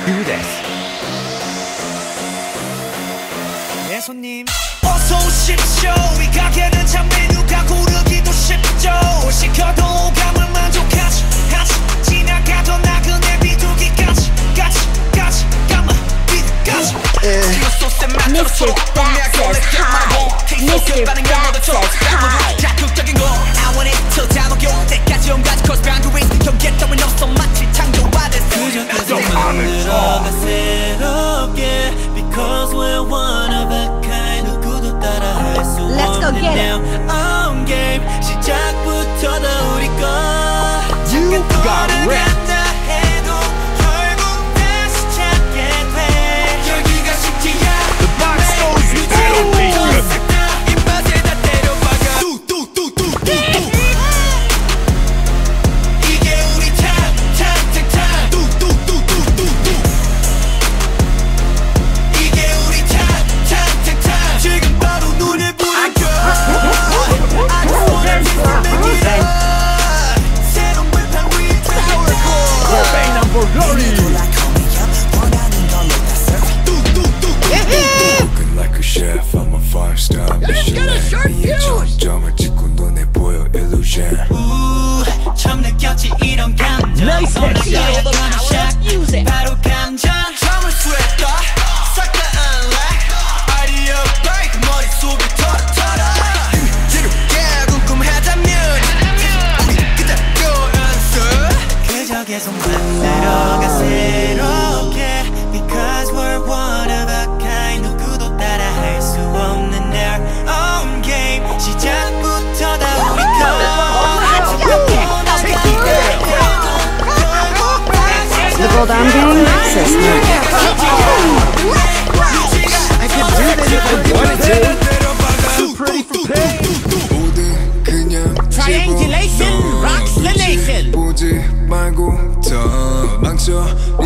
do this. 네, 손님. 어서 오십시오. 이 가게는 참 메뉴가 고르기도 쉽죠. 시켜도 오감을 만족하지 지나가던 나그네 비둘기까지 까마 비둘기까지. Mr. Back says hi. Mr. Back says hi. 자극적인 거 I want it till 다 녹여 때까지 온갖 cross boundaries 경계 따윈 없어 마치 창조받은 그저 만들어가 새롭게 Because we're one of a kind 누구도 따라할 수 없는 now on game 시작부터 다 우리 거 You got ripped. Looking like a chef, I'm a 5-star Michelin. 위에 점점을 찍고 눈에 보여 illusion. 처음 느꼈지 이런 감정. Nice headshot. 바로 감정. 처음을 스웨터. 싹 다 unlock. 아이디어 break 머릿속을 털어. 지루게 궁금하다면 우리 그대로 연습. 그저 계속 만들어가 새롭게. Because we're one of a kind 누구도 따라할 수 없는 their own game 시작부터 다 우리 거 The Gold Arm Gang says no. I can do this if I wanted to. Too pretty for pain. 모든 그냥 Triangulation rocks the nation. 보지 말고 더 망쳐